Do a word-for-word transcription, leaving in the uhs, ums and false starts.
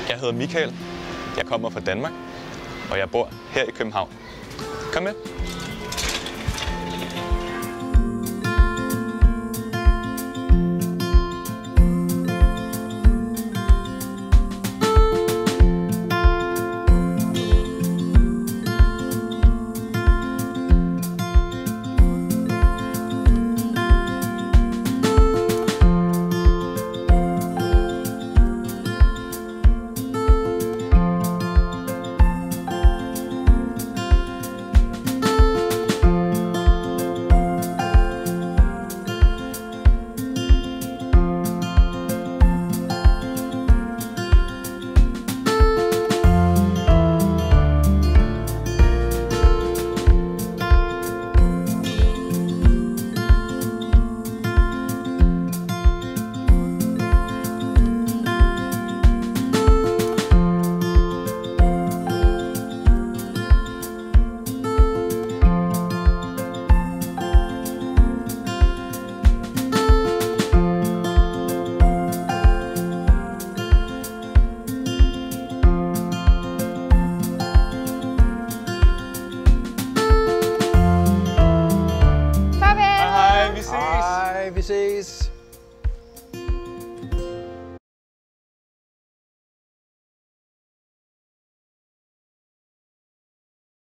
Jeg hedder Michael. Jeg kommer fra Danmark, og jeg bor her i København. Kom med. Vi ses.